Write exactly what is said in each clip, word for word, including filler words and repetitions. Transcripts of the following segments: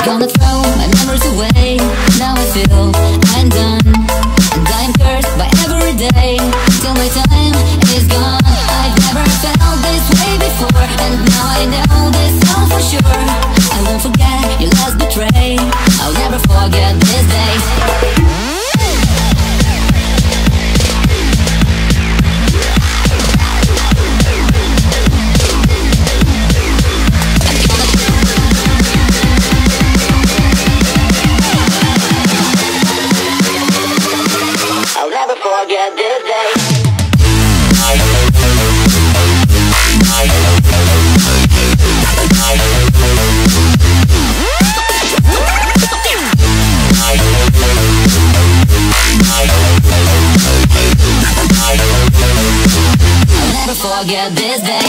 gonna throw my memories away. Now I feel I'm done, and I'm cursed by every day till my time is gone. I've never felt this way before, and now I know this all for sure. I won't forget your last betray. I'll never forget this day. Forget this day. I'll never forget this day.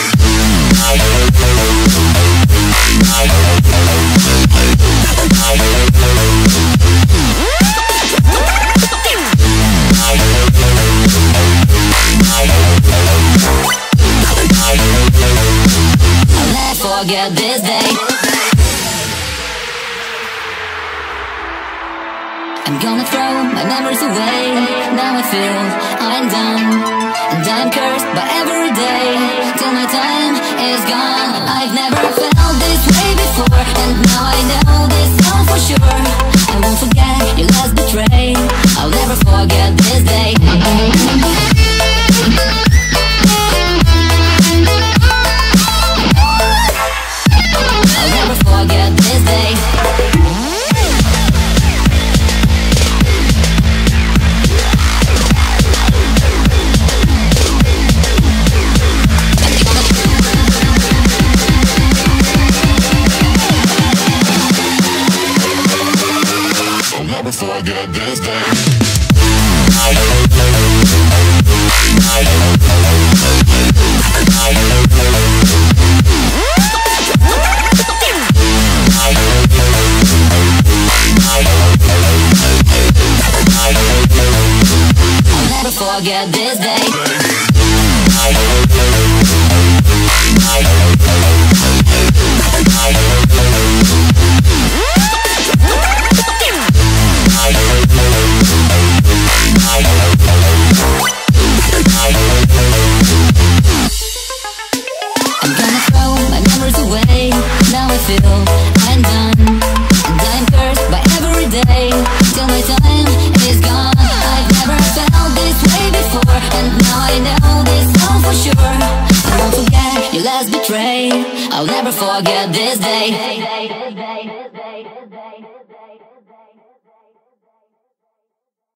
Forget this day. I'm gonna throw my memories away. Now I feel I'm done, and I'm cursed by every day till my time is gone. I've never felt this way before, and now I know this all for sure. I won't forget your last betray. I'll never forget this day. Forget this day. I'll never forget this day. Forget this day. I'm gonna throw my memories away. Now I feel I'm done, and I'm cursed by every day till my time is gone. I've never felt this way before, and now I know this all for sure. I won't forget your last betray. I'll never forget this day.